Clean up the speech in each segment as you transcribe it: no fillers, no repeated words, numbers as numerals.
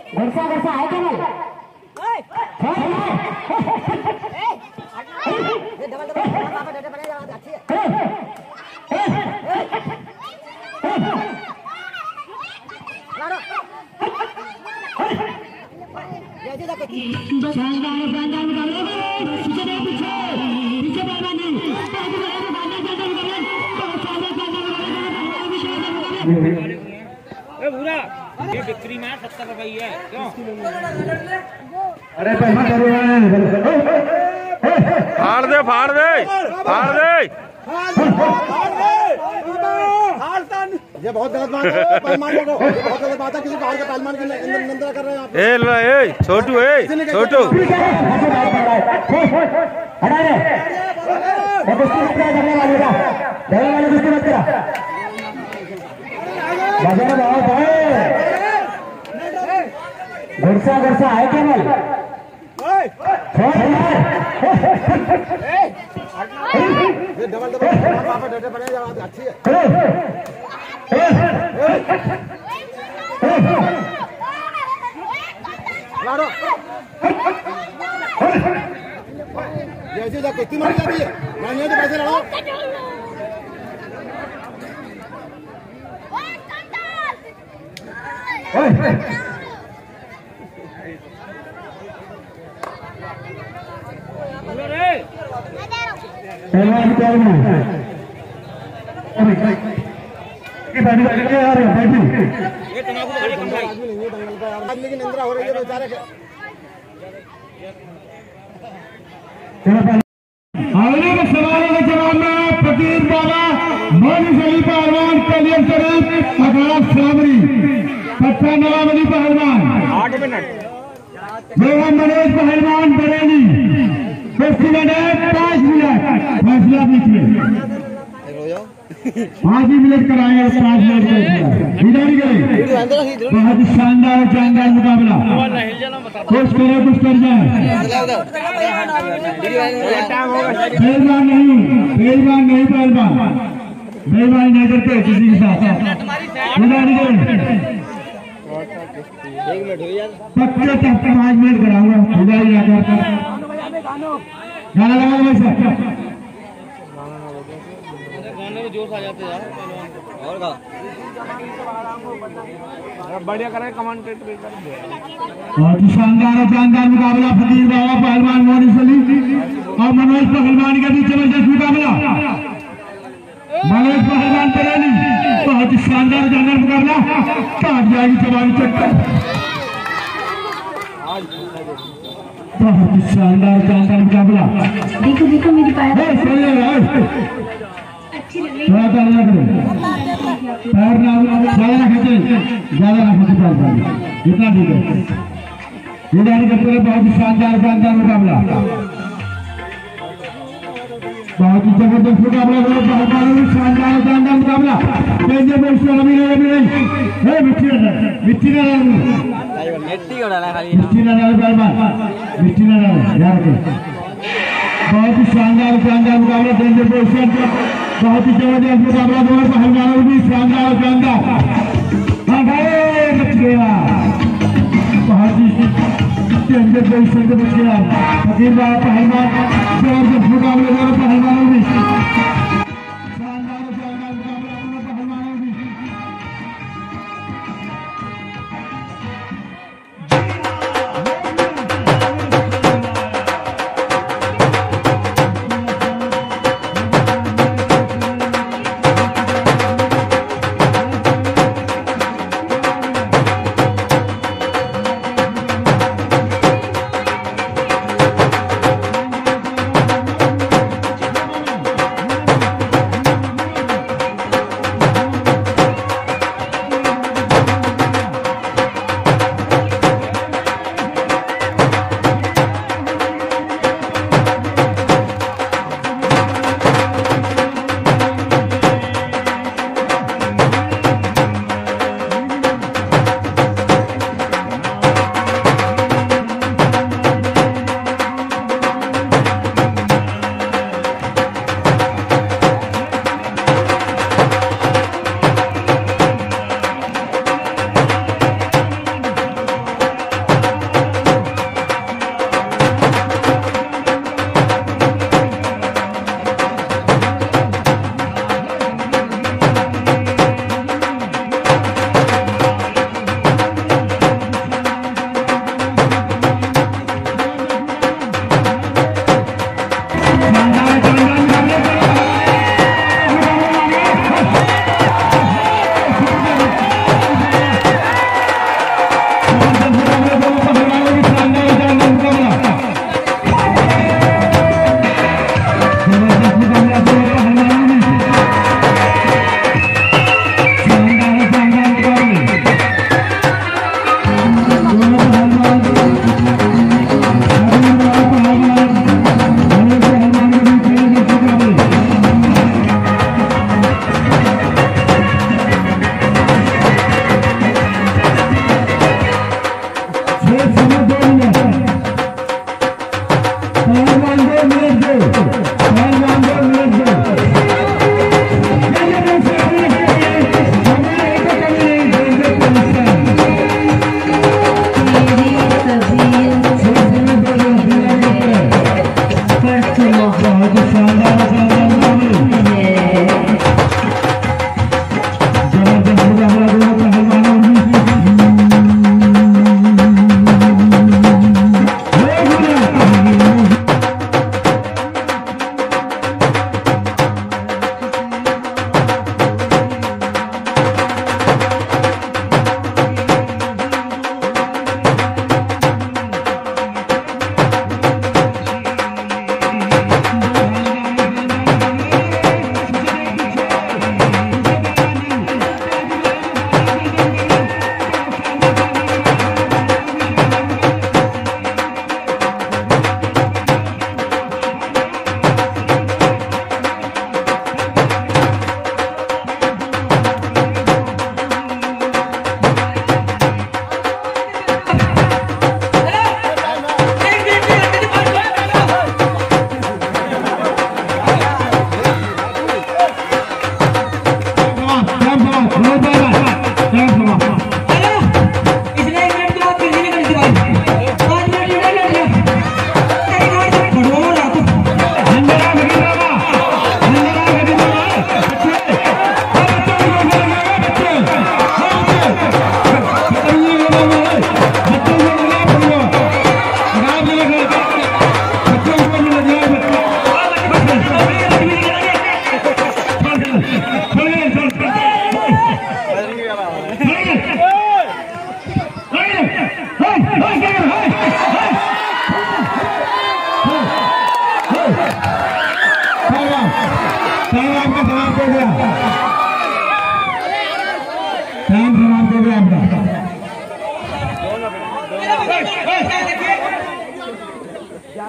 घुसा घुसा है केवल डबल डबल पापा डटे बने जा अच्छी है लाड़ो ये जी जाके शानदार शानदार मुकाबला पीछे नहीं पीछे पीछे पहलवान नहीं आगे बढ़ो बांधे जल्दी मुकाबला बहुत शानदार ए बुरा ये बिक्री में 70 रुपए है क्यों? अरे पैसा करो फाड़ दे फाड़ दे फाड़ दे। ये बहुत गलत बात है पहलवान लोगों, बहुत गलत बात है किसी बाहर के पहलवान की निंदा कर रहे हैं आप। छोटू छोटू हटा रे ये कुश्ती मत करा करने वाले का रहने वाले कुश्ती मत करा बजा बहुत है घुसा घुसा है केवल ये डबल डबल पापा डटे बने जा अच्छी है लाड़ो ये ऐसे जा कुश्ती मारी जाती है मैं नहीं तो पैसे लड़ाओ पहलवान कौन है ये बैठी बैठी यार बैठी ये तंबाकू तो खाली कम भाई आदमी नहीं है दंगल का आदमी की निंदा हो रही है बेचारे के आगे के सवालों के जवाब में फकीर बाबा मोनी अली पहलवान कलियर शरीफ अखाड़ा साबरी पट्टा नवाब अली पहलवान 8 मिनट बेगम मनोज पहलवान बरेली कुश्ती लड़े 5 मिनट फैसला बीच 5 मिनट कराएंगे 5 मिनट बहुत शानदार शानदार मुकाबला कुछ करे कुछ कर जाए पहलवान नहीं पहलवान नहीं करते किसी के साथ पक्के तक 5 मिनट कराऊंगा गाना लगा वैसे गाने में जोश आ जाते यार और का बढ़िया करे कमेंटेटर कर दे। बहुत शानदार मुकाबला फकीर बाबा पहलवान मोनी अली और मनोज पहलवान के बीच जबरदस्त मुकाबला मनोज पहलवान बरेली बहुत शानदार मुकाबला काट जाएगी जवानी चक्कर बहुत शानदार मुकाबला देखो देखो मेरी पैर अच्छी लग रही है पैर ना ज्यादा ना खींचे इतना ठीक है ये जाने के पूरे बहुत शानदार मुकाबला बहुत ही जबरदस्त मुकाबला बहुत शानदार मुकाबला मिट्टी बहुत ही शानदार मुकाबला डेंजर पोजीशन बहुत ही जबरदस्त मुकाबला दोनों पहलवानों भी शानदार हाँ भाई बच गया बहुत ही डेंजर पोजीशन से बच गया फकीर बाबा पहलवान जबरदस्त मुकाबला दोनों पहलवानों भी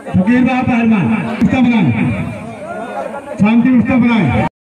फकीर बाबा पहलवान उसका बनाए, शांति उसका बनाए।